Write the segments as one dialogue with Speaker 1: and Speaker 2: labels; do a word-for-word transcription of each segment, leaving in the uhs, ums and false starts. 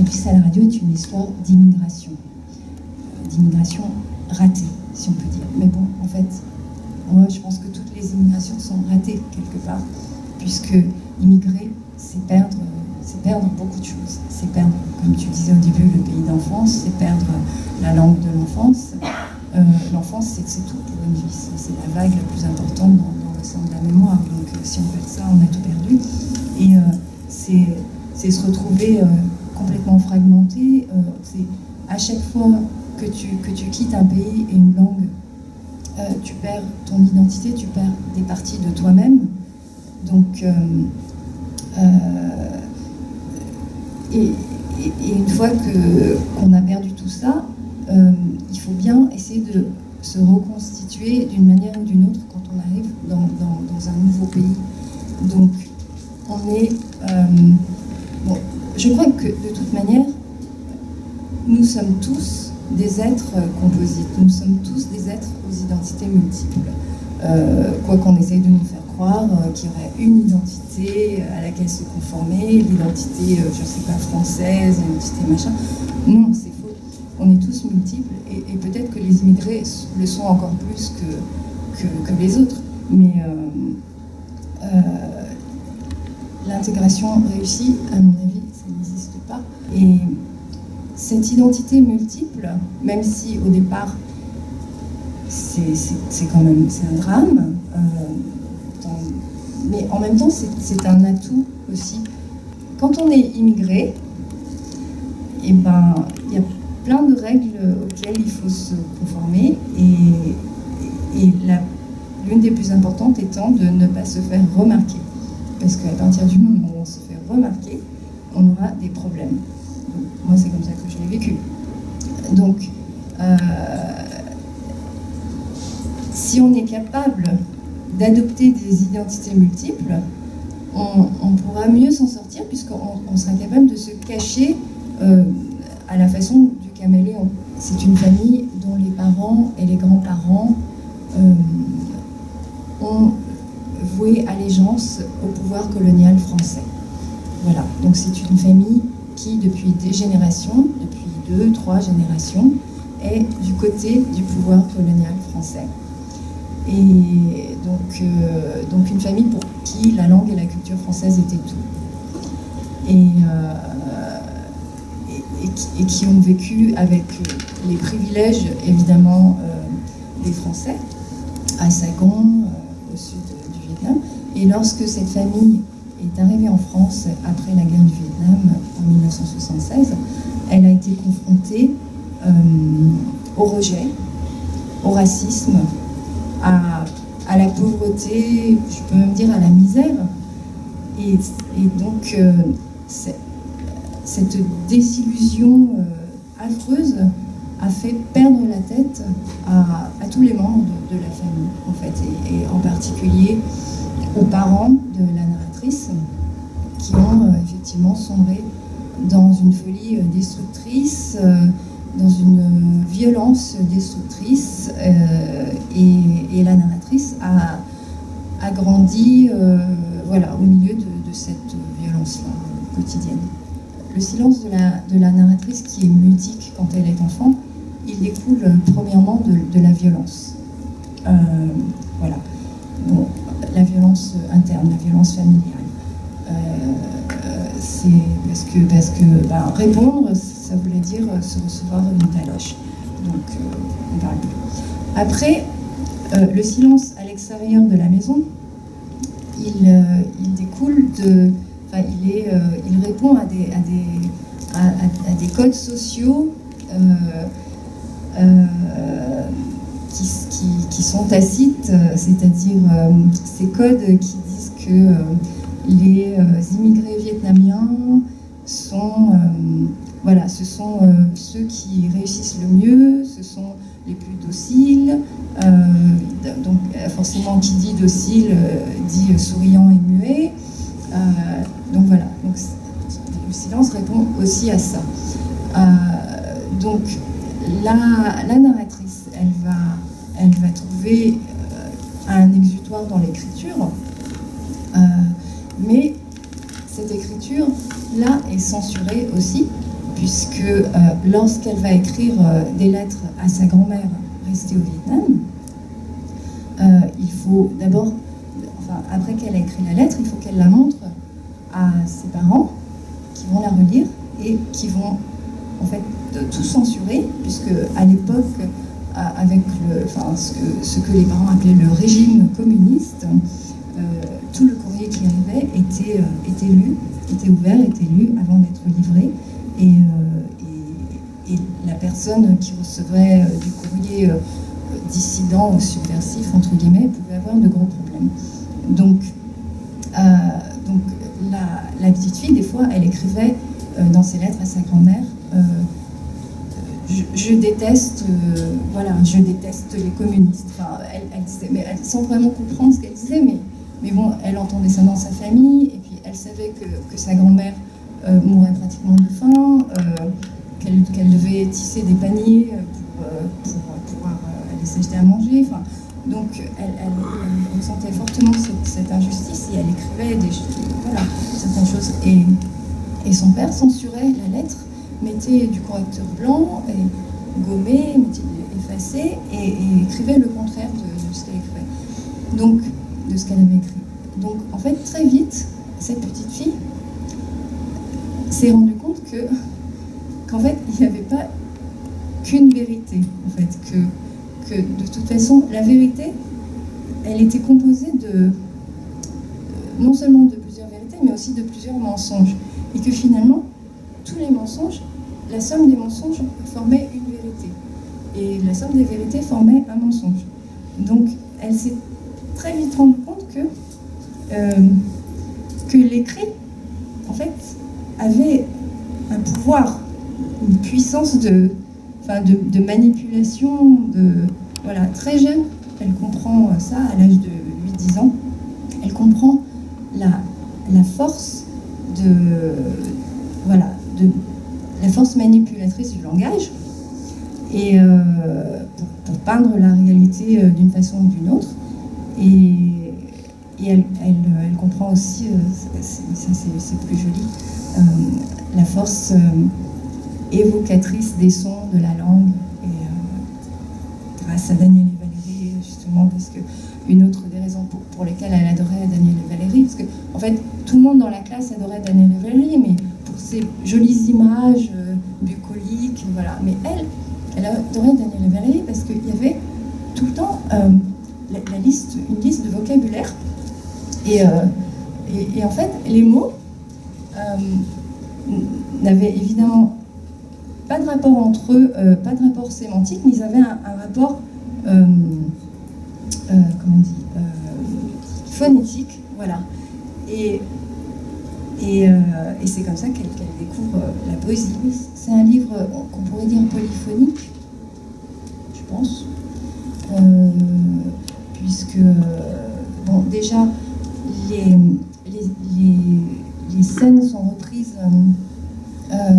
Speaker 1: Puisse à la radio est une histoire d'immigration, d'immigration ratée, si on peut dire. Mais bon, en fait, moi je pense que toutes les immigrations sont ratées quelque part, puisque immigrer, c'est perdre, c'est perdre beaucoup de choses. C'est perdre, comme tu disais au début, le pays d'enfance, c'est perdre la langue de l'enfance. Euh, l'enfance, c'est tout pour une vie. C'est la vague la plus importante dans, dans le sein de la mémoire. Donc euh, si on perd ça, on a tout perdu. Et euh, c'est se retrouver euh, complètement fragmenté. Euh, c'est à chaque fois que tu, que tu quittes un pays et une langue, euh, tu perds ton identité, tu perds des parties de toi-même. Donc, euh, euh, et, et, et une fois que qu'on a perdu tout ça, euh, il faut bien essayer de se reconstituer d'une manière ou d'une autre quand on arrive dans, dans, dans un nouveau pays. Donc, on est... Euh, bon, je crois que de toute manière, nous sommes tous des êtres composites. Nous sommes tous des êtres aux identités multiples. Euh, quoi qu'on essaye de nous faire croire euh, qu'il y aurait une identité à laquelle se conformer, l'identité, euh, je ne sais pas, française, l'identité machin. Non, c'est faux. On est tous multiples et, et peut-être que les immigrés le sont encore plus que, que, que les autres. Mais euh, euh, l'intégration réussie, à mon avis, ça n'existe pas. Et cette identité multiple, même si au départ, c'est quand même un drame, euh, dans, mais en même temps, c'est un atout aussi. Quand on est immigré, et ben, il y a plein de règles auxquelles il faut se conformer, et, et l'une des plus importantes étant de ne pas se faire remarquer. Parce qu'à partir du moment où on se fait remarquer, on aura des problèmes. Donc, moi, c'est comme ça que je l'ai vécu. Donc, euh, si on est capable d'adopter des identités multiples, on, on pourra mieux s'en sortir, puisqu'on on sera capable de se cacher euh, à la façon du caméléon. C'est une famille dont les parents et les grands-parents euh, ont voué allégeance au pouvoir colonial français. Voilà, donc c'est une famille qui, depuis des générations, depuis deux, trois générations, est du côté du pouvoir colonial français. Et donc, euh, donc une famille pour qui la langue et la culture française étaient tout. Et, euh, et, et, qui, et qui ont vécu avec les privilèges, évidemment, euh, des Français, à Saigon, euh, au sud du Vietnam. Et lorsque cette famille est arrivée en France après la guerre du Vietnam en mille neuf cent soixante-seize, elle a été confrontée euh, au rejet, au racisme, à, à la pauvreté, je peux même dire à la misère. Et, et donc, euh, cette désillusion euh, affreuse a fait perdre la tête à, à tous les membres de, de la famille, en fait, et, et en particulier aux parents de la narratrice, qui ont euh, effectivement sombré dans une folie euh, destructrice, euh, dans une violence destructrice, euh, et, et la narratrice a, a grandi euh, voilà, au milieu de, de cette violence-là quotidienne. Le silence de la, de la narratrice, qui est mutique quand elle est enfant, il découle euh, premièrement de, de la violence. Euh, voilà. Bon, la violence interne, la violence familiale. Euh, c'est parce que, parce que ben, répondre, ça voulait dire se recevoir une taloche. Donc, euh, on parle plus. Après, euh, le silence à l'extérieur de la maison, il, euh, il découle de... Enfin, il, est, euh, il répond à des, à des, à, à, à des codes sociaux euh, euh, qui, qui, qui sont tacites, c'est-à-dire euh, ces codes qui disent que euh, les euh, immigrés vietnamiens sont, euh, voilà, ce sont euh, ceux qui réussissent le mieux, ce sont les plus dociles, euh, donc forcément qui dit docile euh, dit souriant et muet, euh, donc voilà, donc, le silence répond aussi à ça. Euh, donc la, la narratrice, elle va, elle va trouver euh, un exutoire dans l'écriture, euh, mais cette écriture là est censurée aussi puisque euh, lorsqu'elle va écrire euh, des lettres à sa grand-mère restée au Vietnam, euh, il faut d'abord, enfin, après qu'elle a écrit la lettre, il faut qu'elle la montre à ses parents, qui vont la relire et qui vont en fait tout censurer, puisque à l'époque, avec le, enfin, ce, que, ce que les parents appelaient le régime communiste, euh, tout le courrier qui arrivait était, euh, était lu, était ouvert, était lu avant d'être livré, et, euh, et, et la personne qui recevait euh, du courrier euh, dissident ou subversif, entre guillemets, pouvait avoir de gros problèmes. Donc, euh, donc la, la petite fille, des fois, elle écrivait euh, dans ses lettres à sa grand-mère, euh, Je, je déteste, euh, voilà, je déteste les communistes. Enfin, elle, elle disait, mais elle, sans vraiment comprendre ce qu'elle disait, mais, mais bon, elle entendait ça dans sa famille, et puis elle savait que, que sa grand-mère euh, mourait pratiquement de faim, euh, qu'elle qu'elle devait tisser des paniers pour, euh, pour pouvoir euh, aller s'acheter à manger. Enfin, donc, elle, elle, elle ressentait fortement cette, cette injustice, et elle écrivait des, voilà, certaines choses. Et, et son père censurait la lettre, mettait du correcteur blanc, et gommait, mettait effacé, et, et écrivait le contraire de, de ce qu'elle écrivait. Donc, de ce qu'elle avait écrit. Donc, en fait, très vite, cette petite fille s'est rendue compte que, qu'en fait, il n'y avait pas qu'une vérité, en fait, que, que de toute façon, la vérité, elle était composée de, non seulement de plusieurs vérités, mais aussi de plusieurs mensonges, et que finalement, tous les mensonges, la somme des mensonges formait une vérité. Et la somme des vérités formait un mensonge. Donc, elle s'est très vite rendue compte que, euh, que l'écrit, en fait, avait un pouvoir, une puissance de, enfin de, de manipulation, de, voilà, très jeune. Elle comprend ça à l'âge de huit dix ans. Elle comprend la, la force de... Voilà, de la force manipulatrice du langage, et euh, pour, pour peindre la réalité euh, d'une façon ou d'une autre. Et, et elle, elle, elle comprend aussi, euh, ça c'est plus joli, euh, la force euh, évocatrice des sons de la langue, et euh, grâce à Daniel et Valérie, justement, parce que une autre des raisons pour, pour lesquelles elle adorait Daniel et Valérie, parce que en fait tout le monde dans la classe adorait Daniel et Valérie, mais pour ces jolies images euh, bucoliques, voilà. Mais elle, elle adorait Daniel et Valérie parce qu'il y avait tout le temps euh, la, la liste, une liste de vocabulaire, et, euh, et, et en fait les mots euh, n'avaient évidemment pas de rapport entre eux, euh, pas de rapport sémantique, mais ils avaient un, un rapport euh, euh, comment on dit, euh, phonétique, voilà. Et Et, euh, et c'est comme ça qu'elle qu'elle découvre euh, la poésie. C'est un livre euh, qu'on pourrait dire polyphonique, je pense, euh, puisque, euh, bon, déjà, les, les, les, les scènes sont reprises, euh, euh,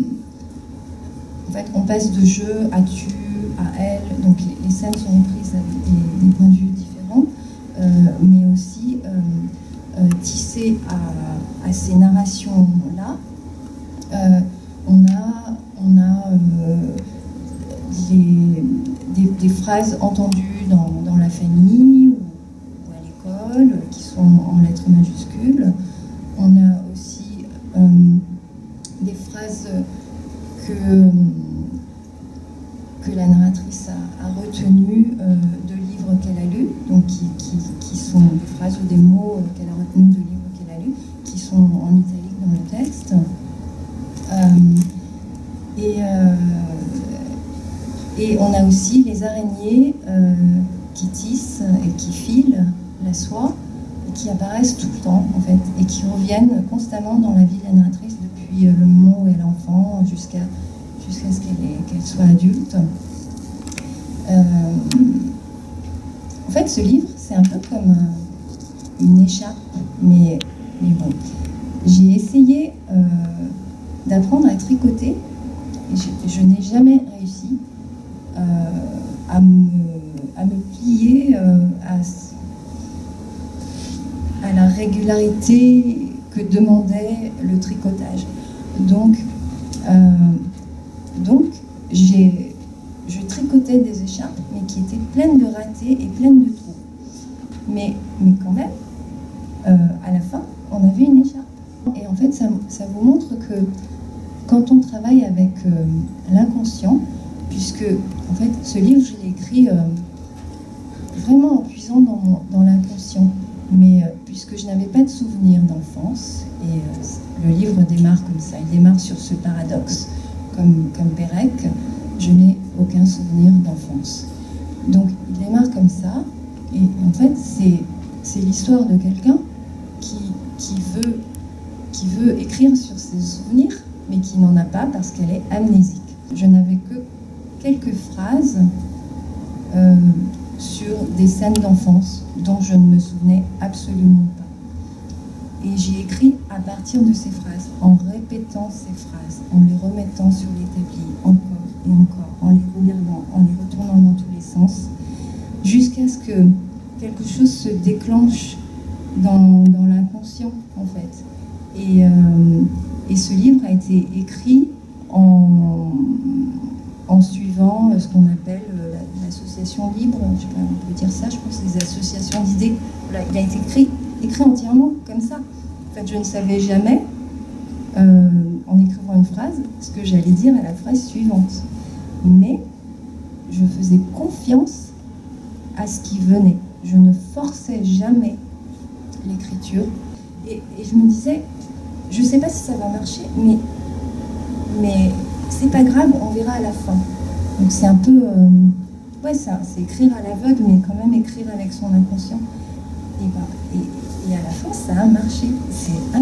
Speaker 1: en fait, on passe de je à tu, à elle, donc les, les scènes sont reprises avec des, des points de vue différents, euh, mais aussi euh, Euh, tissé à, à ces narrations-là, euh, on a, on a euh, les, des, des phrases entendues dans, dans la famille ou, ou à l'école, qui sont en lettres majuscules. On a aussi euh, des phrases que, que la narratrice a, a retenues euh, de livres qu'elle a lus, donc qui, qui, qui sont des phrases ou des mots qu'elle a retenus de livres qu'elle a lus, qui sont en italique dans le texte. Euh, et, euh, et on a aussi les araignées euh, qui tissent et qui filent la soie, et qui apparaissent tout le temps, en fait, et qui reviennent constamment dans la vie de la narratrice depuis le moment où elle est enfant jusqu'à jusqu'à ce qu'elle qu'elle soit adulte. Euh, en fait, ce livre, c'est un peu comme euh, une écharpe, mais, mais bon. J'ai essayé euh, d'apprendre à tricoter, et je, je n'ai jamais réussi euh, à, me, à me plier euh, à, à la régularité que demandait le tricotage. Donc, Euh, donc, j'ai, je tricotais des écharpes, mais qui étaient pleines de ratés et pleines de trous. Mais, mais quand même, euh, à la fin, on avait une écharpe. Et en fait, ça, ça vous montre que quand on travaille avec euh, l'inconscient, puisque en fait, ce livre, je l'ai écrit euh, vraiment en puisant dans, mon, dans l'inconscient, mais euh, puisque je n'avais pas de souvenirs d'enfance, et euh, le livre démarre comme ça, il démarre sur ce paradoxe, comme, comme Pérec, je n'ai aucun souvenir d'enfance. Donc, il démarre comme ça, et en fait, c'est, c'est l'histoire de quelqu'un qui, qui veut qui veut écrire sur ses souvenirs, mais qui n'en a pas parce qu'elle est amnésique. Je n'avais que quelques phrases euh, sur des scènes d'enfance dont je ne me souvenais absolument pas. Et j'ai écrit à partir de ces phrases, en répétant ces phrases, en les remettant sur l'établi, encore et encore, en les regardant, en les retournant dans tous les sens, jusqu'à ce que quelque chose se déclenche dans, dans l'inconscient, en fait. Et, euh, et ce livre a été écrit en, en suivant ce qu'on appelle l'association libre, je sais pas, on peut dire ça, je pense, les associations d'idées. Voilà, il a été écrit, écrit entièrement comme ça. En fait, je ne savais jamais, euh, en écrivant une phrase, ce que j'allais dire à la phrase suivante. Mais je faisais confiance à ce qui venait. Je ne forçais jamais l'écriture. Et, et je me disais, je ne sais pas si ça va marcher, mais, mais c'est pas grave, on verra à la fin. Donc c'est un peu, euh, ouais, ça, c'est écrire à l'aveugle, mais quand même écrire avec son inconscient. Et, ben, et, et à la fin, ça a marché. C'est